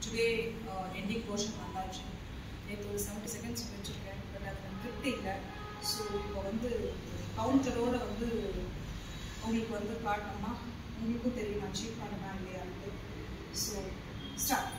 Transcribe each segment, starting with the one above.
Today ending portion வந்தாச்சு. நேற்று ஒரு 70 செகண்ட்ஸ் வச்சுருக்கேன், பட் அது எனக்கு திருப்தி இல்லை. ஸோ இப்போ வந்து கவுண்டரோடு வந்து உங்களுக்கு வந்து காட்டினோம்னா உங்களுக்கும் தெரியும் நான் அச்சீவ் பண்ணனா இல்லையான்னு. So start.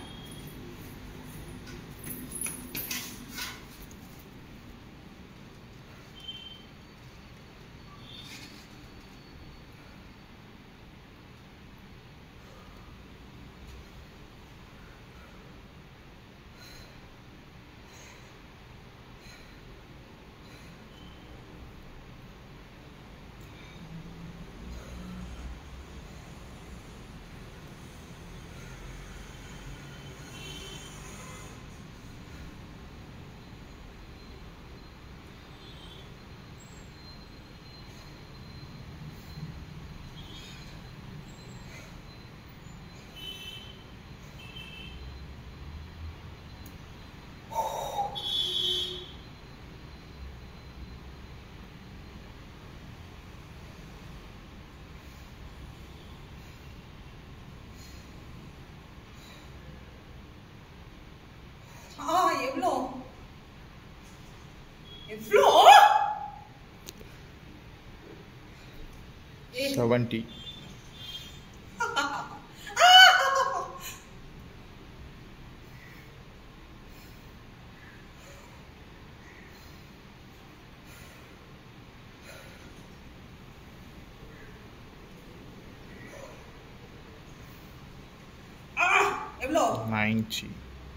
எவ்வளோ எவ்வளோ 70. எவ்வளோ 90.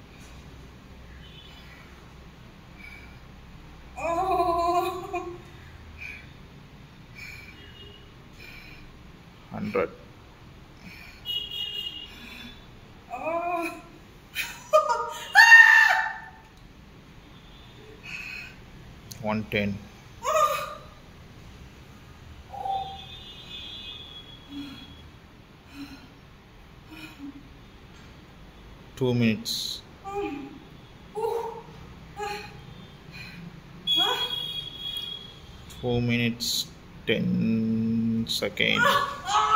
100. 110. 2 minutes. 4 minutes 10 seconds.